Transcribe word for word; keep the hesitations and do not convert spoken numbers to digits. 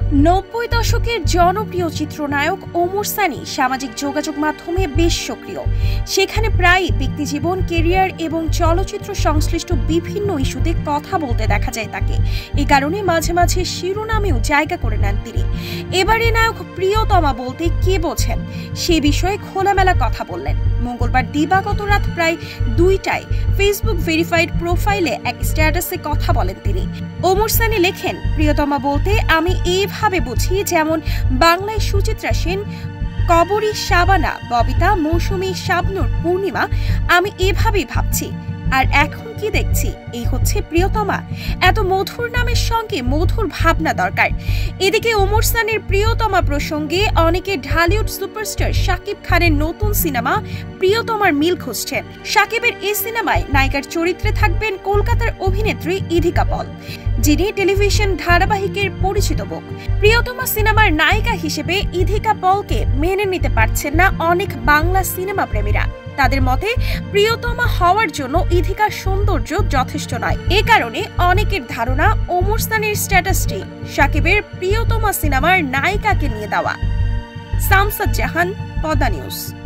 নব্বই দশকের জনপ্রিয় চিত্রনায়ক ওমর সানি সামাজিক যোগাযোগ মাধ্যমে বেশ সক্রিয়। সেখানে প্রায় ব্যক্তিজীবন, কেরিয়ার এবং চলচ্চিত্র সংশ্লিষ্ট বিভিন্ন ইস্যুতে কথা বলতে দেখা যায় তাকে। এ কারণে মাঝে মাঝে শিরোনামেও জায়গা করে নেন তিনি। এবারে নায়ক প্রিয়তমা বলতে কে বোঝেন সে বিষয়ে খোলামেলা কথা বললেন। মঙ্গলবার দিবাগত রাত প্রায় দুইটায় ফেসবুক ভেরিফাইড প্রোফাইলে এক স্ট্যাটাসে কথা বলেন তিনি। ওমর সানি লেখেন, প্রিয়তমা বলতে আমি এইভাবে বুঝি যেমন বাংলায় সুচিত্রা সেন, কবরী, শাবানা, ববিতা, মৌসুমী, শাবনূর, পূর্ণিমা, আমি এভাবেই ভাবছি। আর এখন কি দেখছি, এই হচ্ছে প্রিয়তমা। এত মধুর নামের সঙ্গে মধুর ভাবনা দরকার। এদিকে ওমর সানির প্রিয়তমা প্রসঙ্গে অনেকে ঢালিউড সুপারস্টার শাকিব খানের নতুন সিনেমা প্রিয়তমার মিল খুঁজছেন। শাকিবের এই সিনেমায় নায়িকার চরিত্রে থাকবেন কলকাতার অভিনেত্রী ইধিকা পল, যিনি টেলিভিশন ধারাবাহিকের পরিচিত মুখ। প্রিয়তমা সিনেমার নায়িকা হিসেবে ইধিকা পলকে মেনে নিতে পারছেন না অনেক বাংলা সিনেমা প্রেমীরা। তাদের মতে প্রিয়তমা হওয়ার জন্য ইধিকার সৌন্দর্য যথেষ্ট নয়। এ কারণে অনেকের ধারণা ওমর সানির স্ট্যাটাসটি শাকিবের প্রিয়তমা সিনেমার নায়িকাকে নিয়ে দেওয়া। শামসাদ জাহান, পদ্মা নিউজ।